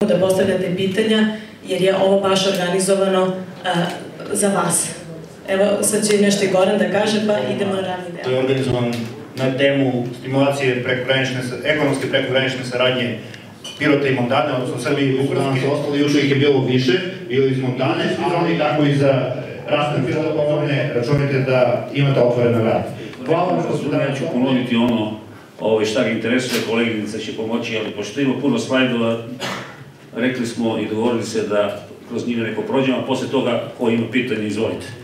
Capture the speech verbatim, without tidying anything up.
da postavljate pitanja, jer je ovo baš organizovano za vas. Evo, sad će nešto i Goran da kaže, pa idemo na ravni deo. To je organizovan na temu stimulacije ekonomske prekogranične saradnje Pirota i Montane, odnosno Srbije i Bugarske. Ostali još ih je bilo više, bilo iz Montane, ali tako i za Rastan Pirota, računajte da imate otvorena vrata. Hvala što su da ja ću ponuditi ono šta ga interesuje, koleginica će pomoći, ali pošto ima puno slajdova, rekli smo i dogovorili se da kroz njih neko prođemo, a posle toga ko ima pitanje, izvolite.